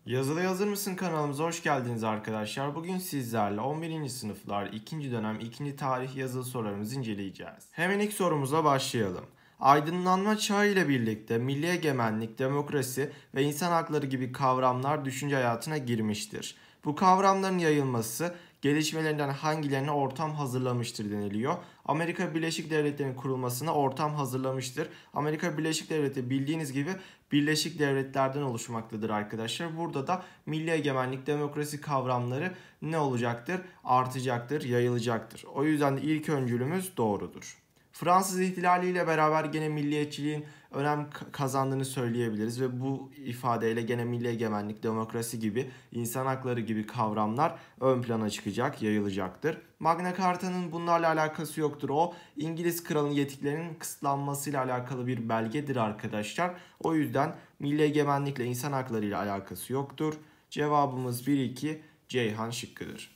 Yazılı Hazır mısın kanalımıza hoş geldiniz arkadaşlar. Bugün sizlerle 11. sınıflar 2. dönem 2. tarih yazılı sorularımızı inceleyeceğiz. Hemen ilk sorumuza başlayalım. Aydınlanma çağı ile birlikte milli egemenlik, demokrasi ve insan hakları gibi kavramlar düşünce hayatına girmiştir. Bu kavramların yayılması gelişmelerinden hangilerine ortam hazırlamıştır deniliyor. Amerika Birleşik Devletleri'nin kurulmasına ortam hazırlamıştır. Amerika Birleşik Devletleri bildiğiniz gibi Birleşik Devletler'den oluşmaktadır arkadaşlar. Burada da milli egemenlik, demokrasi kavramları ne olacaktır? Artacaktır, yayılacaktır. O yüzden de ilk öncülümüz doğrudur. Fransız ihtilaliyle beraber gene milliyetçiliğin önem kazandığını söyleyebiliriz ve bu ifadeyle gene milli egemenlik, demokrasi gibi, insan hakları gibi kavramlar ön plana çıkacak, yayılacaktır. Magna Carta'nın bunlarla alakası yoktur. O İngiliz kralının yetkilerinin kısıtlanmasıyla alakalı bir belgedir arkadaşlar. O yüzden milli egemenlikle insan hakları ile alakası yoktur. Cevabımız 1-2 Ceyhan şıkkıdır.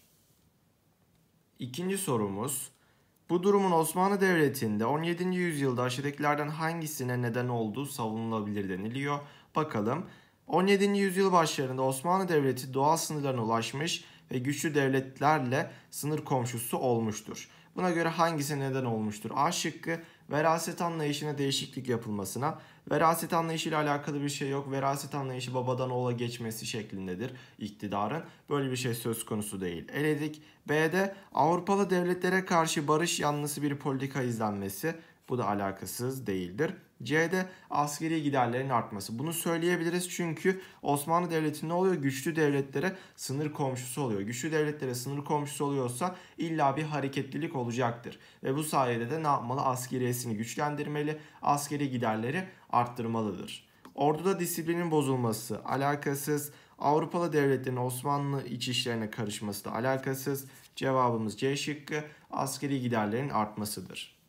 İkinci sorumuz. Bu durumun Osmanlı Devleti'nde 17. yüzyılda aşağıdakilerden hangisine neden olduğu savunulabilir deniliyor. Bakalım. 17. yüzyıl başlarında Osmanlı Devleti doğal sınırlarına ulaşmış ve güçlü devletlerle sınır komşusu olmuştur. Buna göre hangisi neden olmuştur? A şıkkı veraset anlayışına değişiklik yapılmasına. Veraset anlayışı ile alakalı bir şey yok. Veraset anlayışı babadan oğula geçmesi şeklindedir iktidarın. Böyle bir şey söz konusu değil. Eledik. B'de Avrupalı devletlere karşı barış yanlısı bir politika izlenmesi. Bu da alakasız değildir. C'de askeri giderlerin artması. Bunu söyleyebiliriz çünkü Osmanlı Devleti ne oluyor? Güçlü devletlere sınır komşusu oluyor. Güçlü devletlere sınır komşusu oluyorsa illa bir hareketlilik olacaktır. Ve bu sayede de ne yapmalı? Askeriyesini güçlendirmeli, askeri giderleri arttırmalıdır. Orduda disiplinin bozulması alakasız. Avrupalı devletlerin Osmanlı iç işlerine karışması da alakasız. Cevabımız C şıkkı, askeri giderlerin artmasıdır.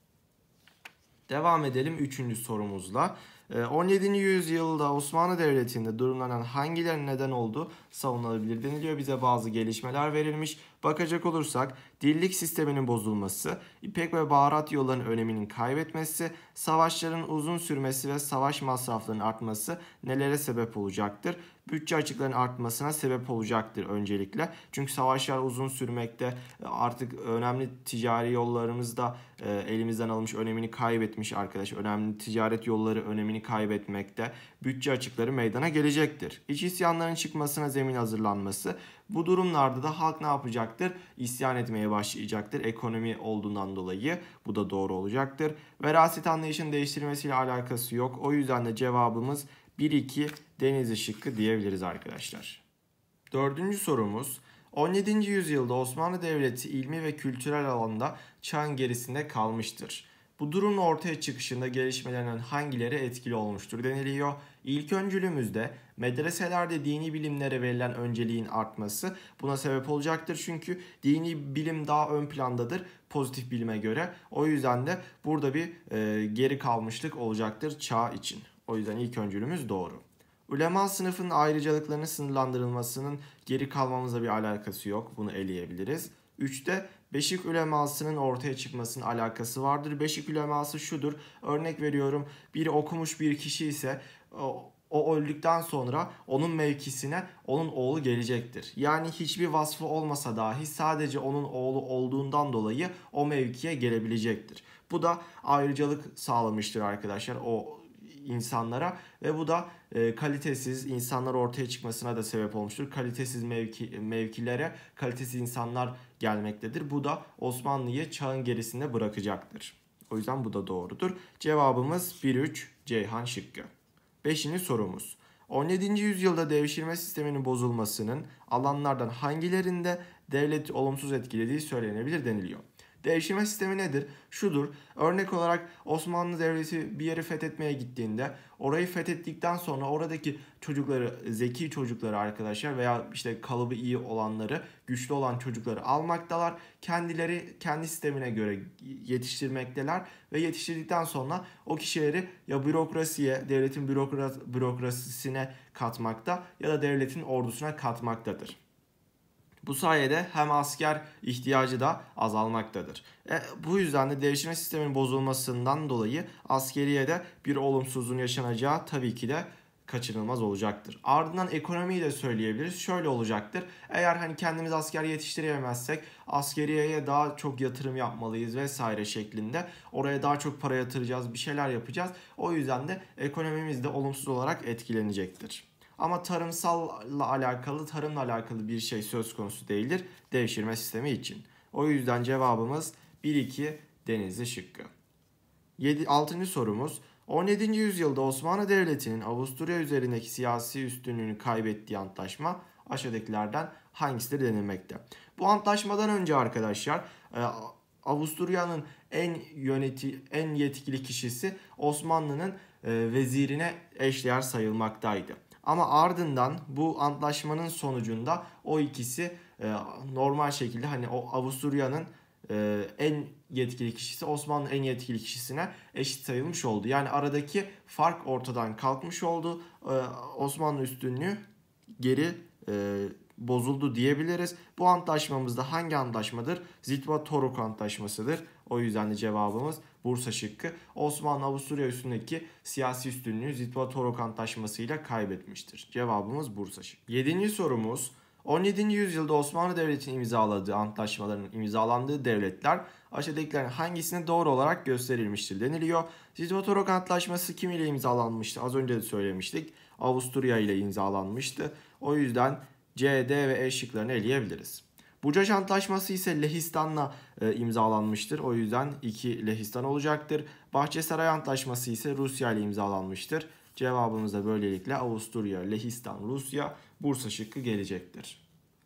Devam edelim 3. sorumuzla. 17. yüzyılda Osmanlı Devleti'nde durumlanan hangilerinin neden olduğu savunulabilir deniliyor. Bize bazı gelişmeler verilmiş. Bakacak olursak dillik sisteminin bozulması, ipek ve baharat yollarının öneminin kaybetmesi, savaşların uzun sürmesi ve savaş masraflarının artması nelere sebep olacaktır? Bütçe açıklarının artmasına sebep olacaktır öncelikle. Çünkü savaşlar uzun sürmekte, artık önemli ticari yollarımız da elimizden alınmış, önemini kaybetmiş arkadaş. Önemli ticaret yolları önemini kaybetmekte. Bütçe açıkları meydana gelecektir. İç isyanların çıkmasına zemin hazırlanması. Bu durumlarda da halk ne yapacaktır? İsyan etmeye başlayacaktır. Ekonomi olduğundan dolayı bu da doğru olacaktır. Veraset anlayışının değiştirilmesiyle alakası yok. O yüzden de cevabımız 1-2 Denizli şıkkı diyebiliriz arkadaşlar. Dördüncü sorumuz. 17. yüzyılda Osmanlı Devleti ilmi ve kültürel alanda çağın gerisinde kalmıştır. Bu durumun ortaya çıkışında gelişmelerinin hangileri etkili olmuştur deniliyor. İlk öncülümüzde medreselerde dini bilimlere verilen önceliğin artması buna sebep olacaktır. Çünkü dini bilim daha ön plandadır pozitif bilime göre. O yüzden de burada bir geri kalmışlık olacaktır çağ için. O yüzden ilk öncülümüz doğru. Ulema sınıfının ayrıcalıklarının sınırlandırılmasının geri kalmamızla bir alakası yok. Bunu eleyebiliriz. 3'te Beşik ulemasının ortaya çıkmasının alakası vardır. Beşik uleması şudur. Örnek veriyorum, biri okumuş bir kişi ise o öldükten sonra onun mevkisine onun oğlu gelecektir. Yani hiçbir vasfı olmasa dahi sadece onun oğlu olduğundan dolayı o mevkiye gelebilecektir. Bu da ayrıcalık sağlamıştır arkadaşlar o insanlara ve bu da kalitesiz insanlar ortaya çıkmasına da sebep olmuştur. Kalitesiz mevkilere kalitesiz insanlar gelmektedir. Bu da Osmanlı'yı çağın gerisinde bırakacaktır. O yüzden bu da doğrudur. Cevabımız 1-3 Ceyhan şıkkı. 5. sorumuz. 17. yüzyılda devşirme sisteminin bozulmasının alanlardan hangilerinde devleti olumsuz etkilediği söylenebilir deniliyor. Devşirme sistemi nedir? Şudur. Örnek olarak Osmanlı Devleti bir yeri fethetmeye gittiğinde orayı fethettikten sonra oradaki çocukları, zeki çocukları arkadaşlar veya işte kalıbı iyi olanları, güçlü olan çocukları almaktalar. Kendileri kendi sistemine göre yetiştirmekteler ve yetiştirdikten sonra o kişileri ya bürokrasiye, devletin bürokrasisine katmakta ya da devletin ordusuna katmaktadır. Bu sayede hem asker ihtiyacı da azalmaktadır. Bu yüzden de devşirme sisteminin bozulmasından dolayı askeriye de bir olumsuzluğun yaşanacağı tabii ki de kaçınılmaz olacaktır. Ardından ekonomiyi de söyleyebiliriz. Şöyle olacaktır. Eğer hani kendimiz asker yetiştiremezsek askeriyeye daha çok yatırım yapmalıyız vesaire şeklinde. Oraya daha çok para yatıracağız, bir şeyler yapacağız. O yüzden de ekonomimiz de olumsuz olarak etkilenecektir. Ama tarımla alakalı bir şey söz konusu değildir devşirme sistemi için. O yüzden cevabımız 1-2 Denizli şıkkı. 6. sorumuz. 17. yüzyılda Osmanlı Devleti'nin Avusturya üzerindeki siyasi üstünlüğünü kaybettiği antlaşma aşağıdakilerden hangisidir denilmekte. Bu antlaşmadan önce arkadaşlar Avusturya'nın en yetkili kişisi Osmanlı'nın vezirine eşdeğer sayılmaktaydı. Ama ardından bu antlaşmanın sonucunda o ikisi normal şekilde hani o Avusturya'nın en yetkili kişisi Osmanlı'nın en yetkili kişisine eşit sayılmış oldu. Yani aradaki fark ortadan kalkmış oldu. Osmanlı üstünlüğü geri bozuldu diyebiliriz. Bu antlaşmamızda hangi antlaşmadır? Zitva-Toruk antlaşmasıdır. O yüzden de cevabımız Bursa şıkkı. Osmanlı Avusturya üstündeki siyasi üstünlüğü Zitva-Toruk antlaşmasıyla kaybetmiştir. Cevabımız Bursa şıkkı. 7. sorumuz. 17. yüzyılda Osmanlı Devleti'nin imzaladığı antlaşmaların imzalandığı devletler aşağıdakilerin hangisine doğru olarak gösterilmiştir deniliyor. Zitva-Torok Antlaşması kim ile imzalanmıştı? Az önce de söylemiştik. Avusturya ile imzalanmıştı. O yüzden C, D ve E şıklarını eleyebiliriz. Bucaş Antlaşması ise Lehistan'la imzalanmıştır. O yüzden 2 Lehistan olacaktır. Bahçesaray Antlaşması ise Rusya ile imzalanmıştır. Cevabımız da böylelikle Avusturya, Lehistan, Rusya, Bursa şıkkı gelecektir.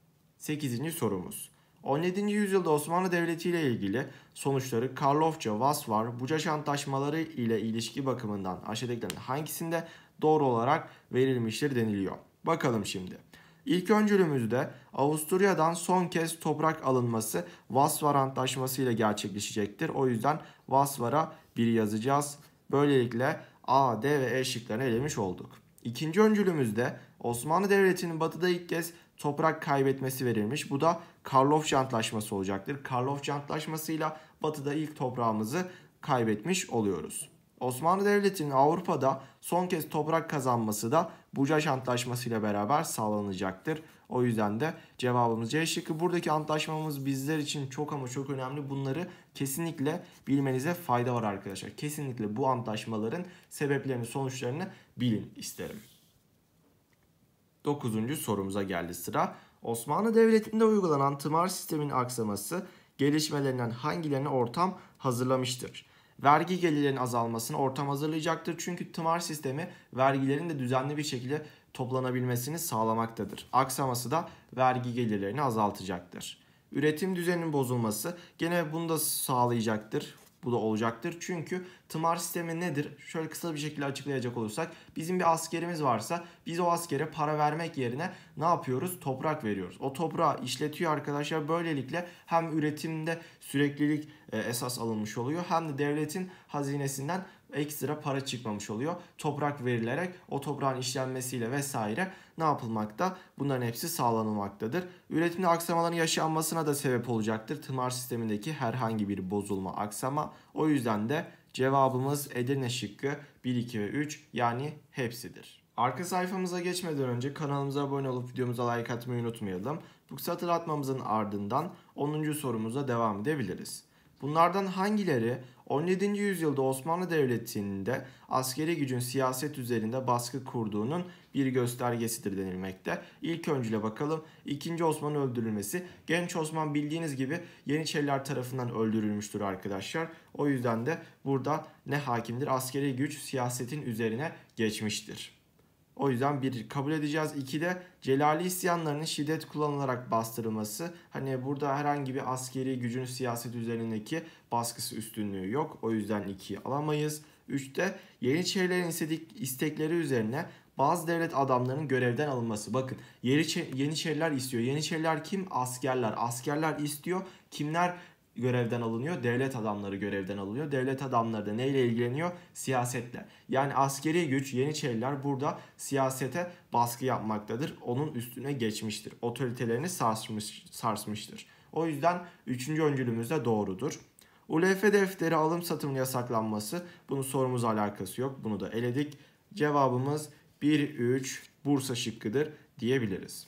8. sorumuz. 17. yüzyılda Osmanlı Devleti ile ilgili sonuçları Karlofça, Vasvar, Bucaş Antlaşmaları ile ilişki bakımından aşağıdakilerin hangisinde doğru olarak verilmiştir deniliyor. Bakalım şimdi. İlk öncülümüzde Avusturya'dan son kez toprak alınması Vasvar Antlaşması ile gerçekleşecektir. O yüzden Vasvar'a 1 yazacağız. Böylelikle A, D ve E şıklarını elemiş olduk. İkinci öncülümüzde Osmanlı Devleti'nin batıda ilk kez toprak kaybetmesi verilmiş. Bu da Karlofça Antlaşması olacaktır. Karlofça Antlaşması'yla batıda ilk toprağımızı kaybetmiş oluyoruz. Osmanlı Devleti'nin Avrupa'da son kez toprak kazanması da Bucaş Antlaşması ile beraber sağlanacaktır. O yüzden de cevabımız C şıkkı. Buradaki antlaşmamız bizler için çok ama çok önemli. Bunları kesinlikle bilmenize fayda var arkadaşlar. Kesinlikle bu antlaşmaların sebeplerini, sonuçlarını bilin isterim. 9. sorumuza geldi sıra. Osmanlı Devleti'nde uygulanan tımar sisteminin aksaması gelişmelerinden hangilerine ortam hazırlamıştır? Vergi gelirlerinin azalmasına ortam hazırlayacaktır. Çünkü tımar sistemi vergilerin de düzenli bir şekilde toplanabilmesini sağlamaktadır. Aksaması da vergi gelirlerini azaltacaktır. Üretim düzeninin bozulması gene bunu da sağlayacaktır. Bu da olacaktır. Çünkü tımar sistemi nedir? Şöyle kısa bir şekilde açıklayacak olursak bizim bir askerimiz varsa biz o askere para vermek yerine ne yapıyoruz? Toprak veriyoruz. O toprağı işletiyor arkadaşlar. Böylelikle hem üretimde süreklilik esas alınmış oluyor hem de devletin hazinesinden ekstra para çıkmamış oluyor. Toprak verilerek o toprağın işlenmesiyle vesaire ne yapılmakta? Bunların hepsi sağlanılmaktadır. Üretimde aksamaların yaşanmasına da sebep olacaktır. Tımar sistemindeki herhangi bir bozulma, aksama. O yüzden de cevabımız Edirne şıkkı 1, 2 ve 3 yani hepsidir. Arka sayfamıza geçmeden önce kanalımıza abone olup videomuza like atmayı unutmayalım. Bu kısa hatırlatmamızın ardından 10. sorumuza devam edebiliriz. Bunlardan hangileri 17. yüzyılda Osmanlı Devleti'nde askeri gücün siyaset üzerinde baskı kurduğunun bir göstergesidir denilmekte. İlk öncüle bakalım. 2. Osman'ın öldürülmesi. Genç Osman bildiğiniz gibi Yeniçeriler tarafından öldürülmüştür arkadaşlar. O yüzden de burada ne hakimdir? Askeri güç siyasetin üzerine geçmiştir. O yüzden 1 kabul edeceğiz. 2 de Celali isyanlarının şiddet kullanılarak bastırılması. Hani burada herhangi bir askeri gücün siyaset üzerindeki baskısı, üstünlüğü yok. O yüzden 2'yi alamayız. 3'te Yeniçerilerin istekleri üzerine bazı devlet adamlarının görevden alınması. Bakın Yeniçeriler istiyor. Yeniçeriler kim? Askerler. Askerler istiyor. Kimler görevden alınıyor? Devlet adamları görevden alınıyor. Devlet adamları da neyle ilgileniyor? Siyasetle. Yani askeri güç Yeniçeriler burada siyasete baskı yapmaktadır. Onun üstüne geçmiştir. Otoritelerini sarsmıştır. O yüzden 3. öncülümüz de doğrudur. ULF defteri alım satımın yasaklanması. Bunun sorumuzla alakası yok. Bunu da eledik. Cevabımız 1-3 Bursa şıkkıdır diyebiliriz.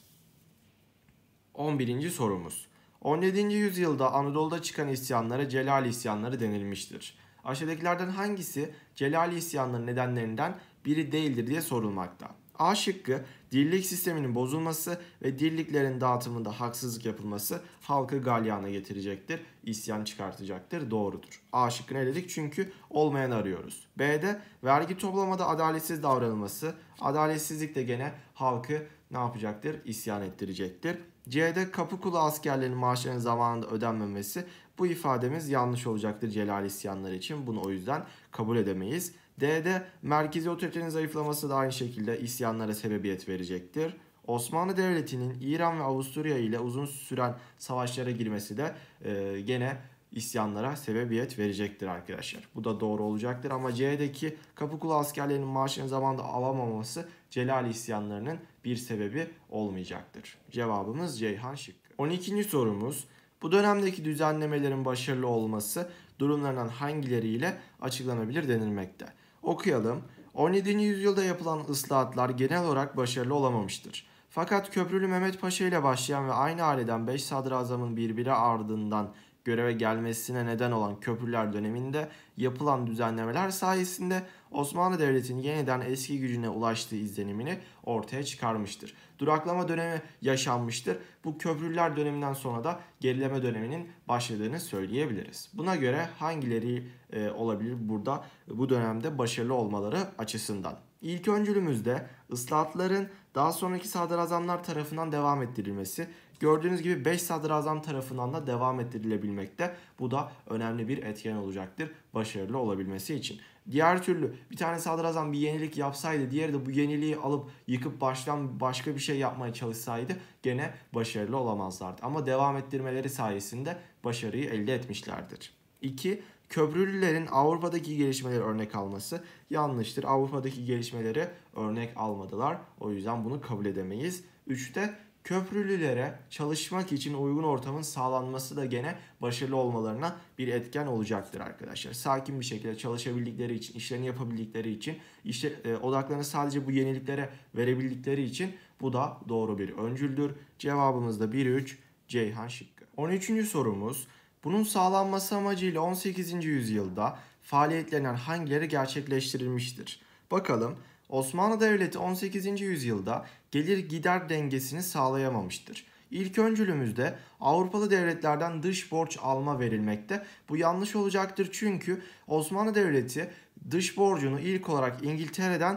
11. sorumuz. 17. yüzyılda Anadolu'da çıkan isyanlara Celali isyanları denilmiştir. Aşağıdakilerden hangisi Celali isyanların nedenlerinden biri değildir diye sorulmakta. A şıkkı, dirlik sisteminin bozulması ve dirliklerin dağıtımında haksızlık yapılması halkı galyana getirecektir, isyan çıkartacaktır. Doğrudur. A şıkkını eledik çünkü olmayanı arıyoruz. B'de vergi toplamada adaletsiz davranılması, adaletsizlik de gene halkı ne yapacaktır? İsyan ettirecektir. C'de Kapıkulu askerlerinin maaşlarının zamanında ödenmemesi, bu ifademiz yanlış olacaktır Celal isyanları için. Bunu o yüzden kabul edemeyiz. D'de merkezi otoritenin zayıflaması da aynı şekilde isyanlara sebebiyet verecektir. Osmanlı Devleti'nin İran ve Avusturya ile uzun süren savaşlara girmesi de gene isyanlara sebebiyet verecektir arkadaşlar. Bu da doğru olacaktır ama C'deki Kapıkulu askerlerinin maaşını zamanında alamaması Celali isyanlarının bir sebebi olmayacaktır. Cevabımız Ceyhan şıkkı. 12. sorumuz. Bu dönemdeki düzenlemelerin başarılı olması durumlarından hangileriyle açıklanabilir denilmekte. Okuyalım. 17. yüzyılda yapılan ıslahatlar genel olarak başarılı olamamıştır. Fakat Köprülü Mehmet Paşa ile başlayan ve aynı aileden 5 sadrazamın birbiri ardından göreve gelmesine neden olan Köprüler döneminde yapılan düzenlemeler sayesinde Osmanlı Devleti'nin yeniden eski gücüne ulaştığı izlenimini ortaya çıkarmıştır. Duraklama dönemi yaşanmıştır. Bu Köprüler döneminden sonra da gerileme döneminin başladığını söyleyebiliriz. Buna göre hangileri olabilir burada bu dönemde başarılı olmaları açısından? İlk öncülümüzde ıslahatların daha sonraki sadrazamlar tarafından devam ettirilmesi. Gördüğünüz gibi 5 sadrazam tarafından da devam ettirilebilmekte. Bu da önemli bir etken olacaktır başarılı olabilmesi için. Diğer türlü bir tane sadrazam bir yenilik yapsaydı, diğeri de bu yeniliği alıp yıkıp baştan başka bir şey yapmaya çalışsaydı gene başarılı olamazlardı. Ama devam ettirmeleri sayesinde başarıyı elde etmişlerdir. 2. Köprülülerin Avrupa'daki gelişmeleri örnek alması yanlıştır. Avrupa'daki gelişmeleri örnek almadılar. O yüzden bunu kabul edemeyiz. 3'te köprülülere çalışmak için uygun ortamın sağlanması da gene başarılı olmalarına bir etken olacaktır arkadaşlar. Sakin bir şekilde çalışabildikleri için, işlerini yapabildikleri için, odaklarını sadece bu yeniliklere verebildikleri için bu da doğru bir öncüldür. Cevabımız da 1-3 Ceyhan şıkkı. 13. sorumuz. Bunun sağlanması amacıyla 18. yüzyılda faaliyetlerinden hangileri gerçekleştirilmiştir? Bakalım. Osmanlı Devleti 18. yüzyılda gelir gider dengesini sağlayamamıştır. İlk öncülümüzde Avrupalı devletlerden dış borç alma verilmekte. Bu yanlış olacaktır çünkü Osmanlı Devleti dış borcunu ilk olarak İngiltere'den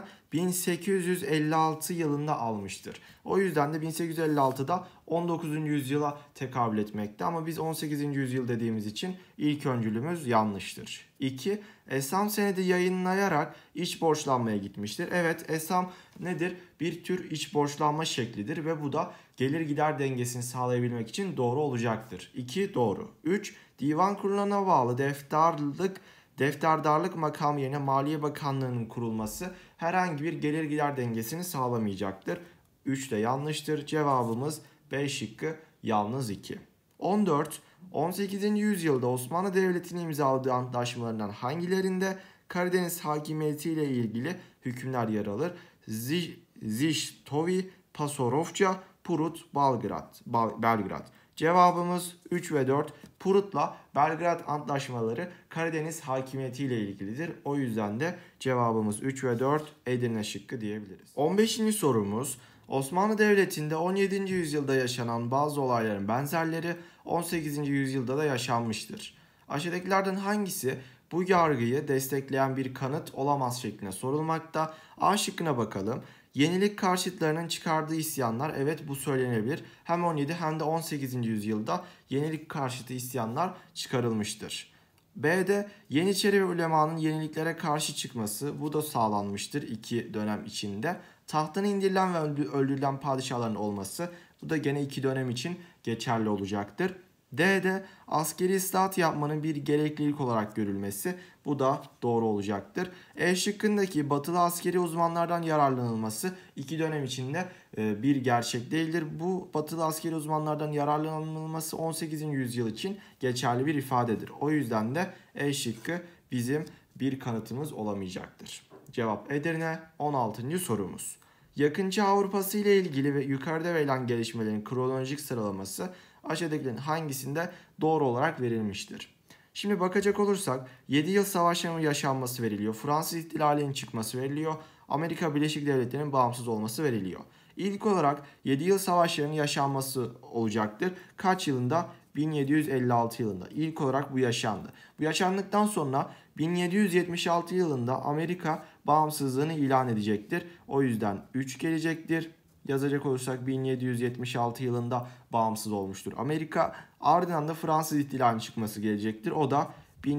1856 yılında almıştır. O yüzden de 1856'da 19. yüzyıla tekabül etmekte ama biz 18. yüzyıl dediğimiz için ilk öncülümüz yanlıştır. 2. Esam senedi yayınlayarak iç borçlanmaya gitmiştir. Evet, Esam nedir? Bir tür iç borçlanma şeklidir ve bu da gelir gider dengesini sağlayabilmek için doğru olacaktır. 2. Doğru. 3. Divan kuruluna bağlı defterdarlık makamı yerine Maliye Bakanlığı'nın kurulması herhangi bir gelir gider dengesini sağlamayacaktır. 3 de yanlıştır. Cevabımız B şıkkı yalnız 2. 14. 18. yüzyılda Osmanlı Devleti'nin imzaladığı antlaşmalarından hangilerinde Karadeniz hakimiyeti ile ilgili hükümler yer alır? Ziştovi, Pasarofça, Prut, Belgrad. Cevabımız 3 ve 4. Prut'la Belgrad antlaşmaları Karadeniz hakimiyeti ile ilgilidir. O yüzden de cevabımız 3 ve 4 Edirne şıkkı diyebiliriz. 15. sorumuz. Osmanlı Devleti'nde 17. yüzyılda yaşanan bazı olayların benzerleri 18. yüzyılda da yaşanmıştır. Aşağıdakilerden hangisi bu yargıyı destekleyen bir kanıt olamaz şeklinde sorulmakta? A şıkkına bakalım. Yenilik karşıtlarının çıkardığı isyanlar, evet bu söylenebilir. Hem 17 hem de 18. yüzyılda yenilik karşıtı isyanlar çıkarılmıştır. B'de Yeniçeri ve ulemanın yeniliklere karşı çıkması, bu da sağlanmıştır iki dönem içinde. Tahttan indirilen ve öldürülen padişahların olması, bu da gene iki dönem için geçerli olacaktır. D'de askeri ıslahat yapmanın bir gereklilik olarak görülmesi, bu da doğru olacaktır. E şıkkındaki batılı askeri uzmanlardan yararlanılması iki dönem içinde bir gerçek değildir. Bu batılı askeri uzmanlardan yararlanılması 18. yüzyıl için geçerli bir ifadedir. O yüzden de E şıkkı bizim bir kanıtımız olamayacaktır. Cevap Edirne. 16. sorumuz. Yakın Çağ Avrupası ile ilgili ve yukarıda verilen gelişmelerin kronolojik sıralaması aşağıdakilerin hangisinde doğru olarak verilmiştir? Şimdi bakacak olursak 7 yıl savaşlarının yaşanması veriliyor. Fransız ihtilalinin çıkması veriliyor. Amerika Birleşik Devletleri'nin bağımsız olması veriliyor. İlk olarak 7 yıl savaşlarının yaşanması olacaktır. Kaç yılında? 1756 yılında. İlk olarak bu yaşandı. Bu yaşandıktan sonra 1776 yılında Amerika bağımsızlığını ilan edecektir. O yüzden 3 gelecektir. Yazacak olursak 1776 yılında bağımsız olmuştur Amerika. Ardından da Fransız ihtilalinin çıkması gelecektir. O da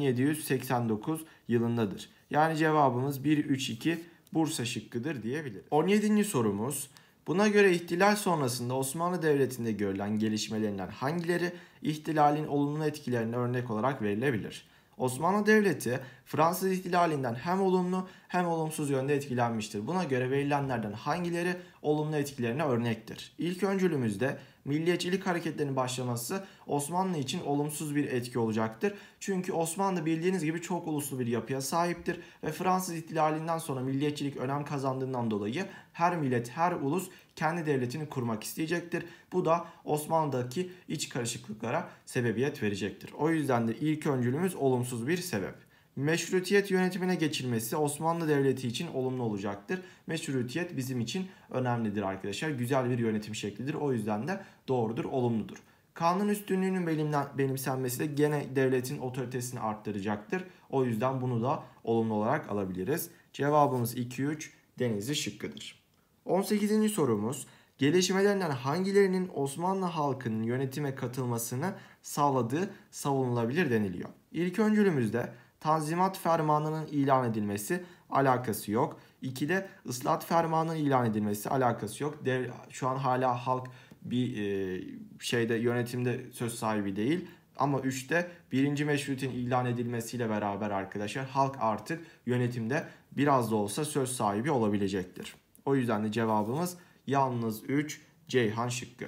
1789 yılındadır. Yani cevabımız 1, 3, 2 Bursa şıkkıdır diyebiliriz. 17. sorumuz. Buna göre ihtilal sonrasında Osmanlı Devleti'nde görülen gelişmelerinden hangileri ihtilalin olumlu etkilerine örnek olarak verilebilir? Osmanlı Devleti Fransız ihtilalinden hem olumlu hem olumsuz yönde etkilenmiştir. Buna göre verilenlerden hangileri olumlu etkilerine örnektir? İlk öncülümüzde milliyetçilik hareketlerinin başlaması Osmanlı için olumsuz bir etki olacaktır. Çünkü Osmanlı bildiğiniz gibi çok uluslu bir yapıya sahiptir ve Fransız ihtilalinden sonra milliyetçilik önem kazandığından dolayı her millet, her ulus kendi devletini kurmak isteyecektir. Bu da Osmanlı'daki iç karışıklıklara sebebiyet verecektir. O yüzden de ilk öncülümüz olumsuz bir sebep. Meşrutiyet yönetimine geçilmesi Osmanlı Devleti için olumlu olacaktır. Meşrutiyet bizim için önemlidir arkadaşlar. Güzel bir yönetim şeklidir. O yüzden de doğrudur, olumludur. Kanun üstünlüğünün benimsenmesi de gene devletin otoritesini arttıracaktır. O yüzden bunu da olumlu olarak alabiliriz. Cevabımız 2-3 Denizli şıkkıdır. 18. sorumuz. Gelişmelerinden hangilerinin Osmanlı halkının yönetime katılmasını sağladığı savunulabilir deniliyor. İlk öncülümüzde Tanzimat Fermanı'nın ilan edilmesi alakası yok. 2'de Islahat Fermanı'nın ilan edilmesi alakası yok. Şu an hala halk bir yönetimde söz sahibi değil. Ama 3'te 1. Meşrutiyet'in ilan edilmesiyle beraber arkadaşlar halk artık yönetimde biraz da olsa söz sahibi olabilecektir. O yüzden de cevabımız yalnız 3 Ceyhan şıkkı.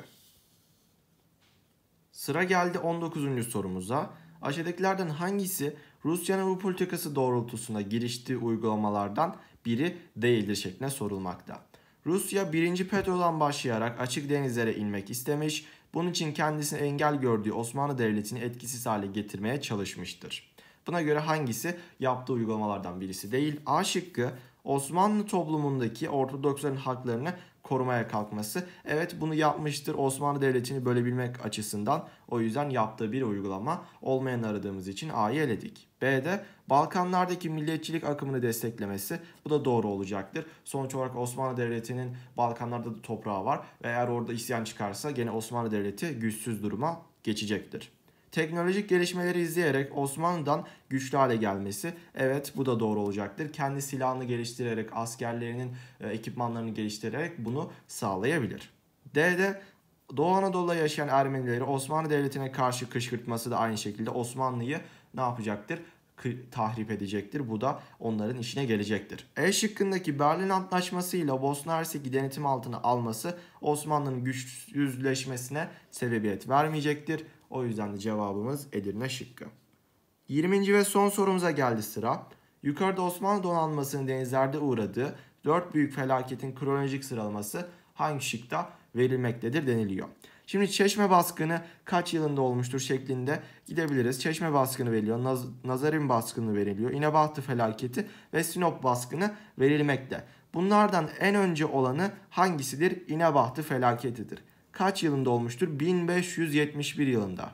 Sıra geldi 19. sorumuza. Aşağıdakilerden hangisi Rusya'nın bu politikası doğrultusunda giriştiği uygulamalardan biri değildir şeklinde sorulmakta. Rusya 1. Petro'dan başlayarak açık denizlere inmek istemiş. Bunun için kendisine engel gördüğü Osmanlı Devleti'ni etkisiz hale getirmeye çalışmıştır. Buna göre hangisi yaptığı uygulamalardan birisi değil? A şıkkı Osmanlı toplumundaki Ortodoksların haklarını korumaya kalkması. Evet, bunu yapmıştır Osmanlı Devleti'ni bölebilmek açısından. O yüzden yaptığı bir uygulama. Olmayanı aradığımız için A'yı eledik. B'de Balkanlardaki milliyetçilik akımını desteklemesi. Bu da doğru olacaktır. Sonuç olarak Osmanlı Devleti'nin Balkanlarda da toprağı var. Ve eğer orada isyan çıkarsa gene Osmanlı Devleti güçsüz duruma geçecektir. Teknolojik gelişmeleri izleyerek Osmanlı'dan güçlü hale gelmesi. Evet, bu da doğru olacaktır. Kendi silahını geliştirerek, askerlerinin ekipmanlarını geliştirerek bunu sağlayabilir. D'de Doğu Anadolu'da yaşayan Ermenileri Osmanlı Devleti'ne karşı kışkırtması da aynı şekilde Osmanlı'yı ne yapacaktır? Tahrip edecektir. Bu da onların işine gelecektir. E şıkkındaki Berlin Antlaşması ile Bosna Hersek'i denetim altına alması Osmanlı'nın güçsüzleşmesine sebebiyet vermeyecektir. O yüzden de cevabımız Edirne şıkkı. 20. ve son sorumuza geldi sıra. Yukarıda Osmanlı donanmasının denizlerde uğradığı 4 büyük felaketin kronolojik sıralaması hangi şıkta verilmektedir deniliyor. Şimdi Çeşme baskını kaç yılında olmuştur şeklinde gidebiliriz. Çeşme baskını veriliyor, Nazarim baskını veriliyor, İnebahtı felaketi ve Sinop baskını verilmekte. Bunlardan en önce olanı hangisidir? İnebahtı felaketidir. Kaç yılında olmuştur? 1571 yılında.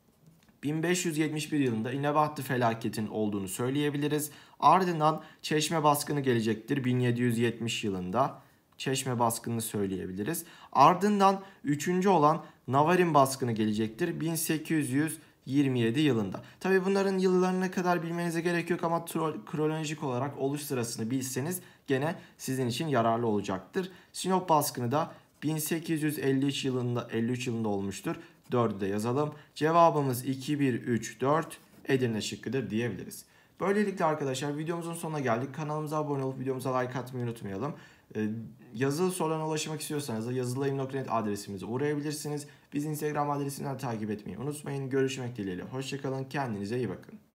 1571 yılında İnebahtı felaketinin olduğunu söyleyebiliriz. Ardından Çeşme baskını gelecektir 1770 yılında. Çeşme baskını söyleyebiliriz. Ardından 3. olan Navarin baskını gelecektir 1827 yılında. Tabi bunların yıllarına kadar bilmenize gerek yok ama kronolojik olarak oluş sırasını bilseniz gene sizin için yararlı olacaktır. Sinop baskını da 1853 yılında olmuştur. 4'ü de yazalım. Cevabımız 2, 1, 3, 4 Edirne şıkkıdır diyebiliriz. Böylelikle arkadaşlar videomuzun sonuna geldik. Kanalımıza abone olup videomuza like atmayı unutmayalım. Yazılı sorularına ulaşmak istiyorsanız da yazılayım.net adresimize uğrayabilirsiniz. Biz Instagram adresinden takip etmeyi unutmayın. Görüşmek dileğiyle. Hoşçakalın. Kendinize iyi bakın.